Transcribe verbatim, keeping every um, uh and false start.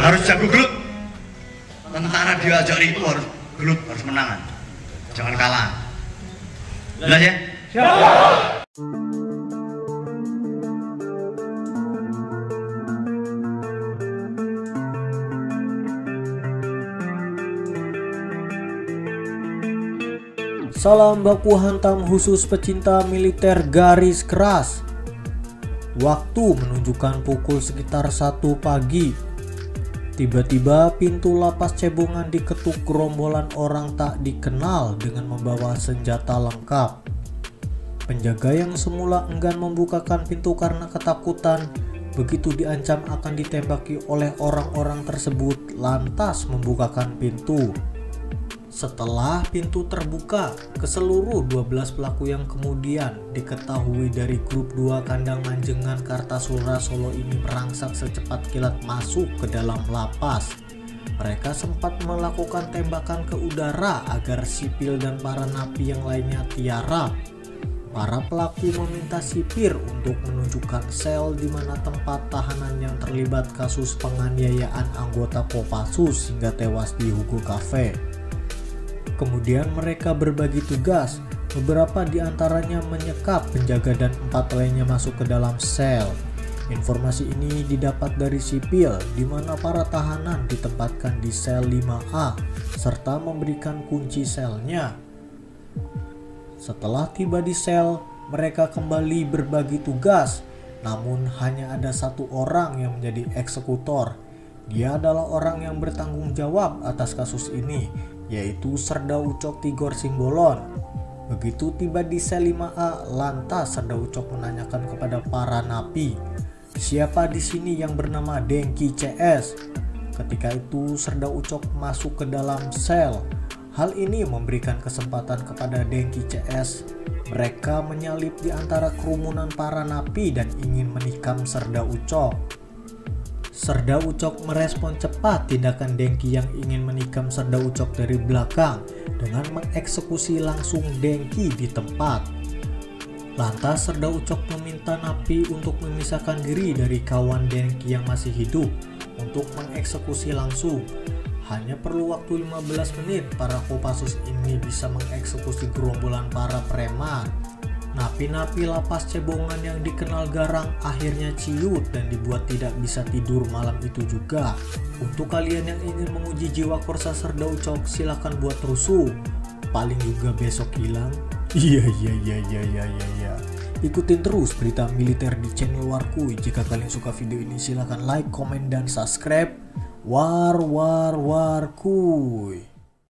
harus jago gelut. Tentara diajak itu harus gelut, harus menangan. Jangan kalah. Jelas ya? Siap. Salam baku hantam khusus pecinta militer garis keras. Waktu menunjukkan pukul sekitar satu pagi. Tiba-tiba pintu lapas Cebongan diketuk gerombolan orang tak dikenal dengan membawa senjata lengkap. Penjaga yang semula enggan membukakan pintu karena ketakutan, begitu diancam akan ditembaki oleh orang-orang tersebut, lantas membukakan pintu. Setelah pintu terbuka, ke seluruh dua belas pelaku yang kemudian diketahui dari grup dua Kandang Manjengan Kartasura Solo ini merangsek secepat kilat masuk ke dalam lapas. Mereka sempat melakukan tembakan ke udara agar sipil dan para napi yang lainnya tiarap. Para pelaku meminta sipir untuk menunjukkan sel di mana tempat tahanan yang terlibat kasus penganiayaan anggota Kopassus hingga tewas di Hugo Cafe. Kemudian mereka berbagi tugas, beberapa diantaranya menyekap penjaga dan empat lainnya masuk ke dalam sel. Informasi ini didapat dari sipil di mana para tahanan ditempatkan di sel lima A serta memberikan kunci selnya. Setelah tiba di sel, mereka kembali berbagi tugas, namun hanya ada satu orang yang menjadi eksekutor. Dia adalah orang yang bertanggung jawab atas kasus ini, yaitu Serda Ucok Tigor Simbolon. Begitu tiba di sel lima A, lantas Serda Ucok menanyakan kepada para napi, siapa di sini yang bernama Dengki C S? Ketika itu Serda Ucok masuk ke dalam sel. Hal ini memberikan kesempatan kepada Dengki C S. Mereka menyalip di antara kerumunan para napi dan ingin menikam Serda Ucok. Serda Ucok merespon cepat tindakan Dengki yang ingin menikam Serda Ucok dari belakang dengan mengeksekusi langsung Dengki di tempat. Lantas Serda Ucok meminta napi untuk memisahkan diri dari kawan Dengki yang masih hidup untuk mengeksekusi langsung. Hanya perlu waktu lima belas menit para Kopassus ini bisa mengeksekusi gerombolan para preman. Napi-napi lapas Cebongan yang dikenal garang akhirnya ciut dan dibuat tidak bisa tidur malam itu juga. Untuk kalian yang ingin menguji jiwa korsa Serda Ucok, silahkan buat rusuh. Paling juga besok hilang. Iya iya iya iya iya iya iya. Ikutin terus berita militer di channel Warkuy. Jika kalian suka video ini silahkan like, komen, dan subscribe. War war Warkuy.